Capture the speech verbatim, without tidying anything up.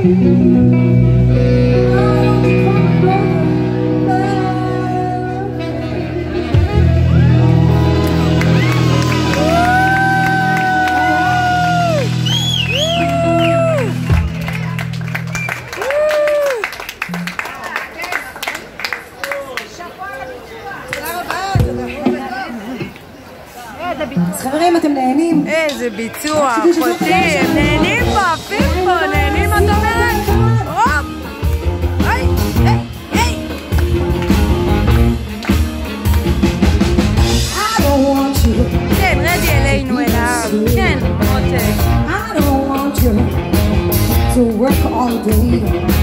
חברים, אתם נהנים? איזה ביצוע, אחותי, הם נהנים פה, עפים פה, נהנים, את אומרת? הופ! היי, היי, היי! כן, רדי אלינו, אליו. כן, מותק. I don't want you to work all day.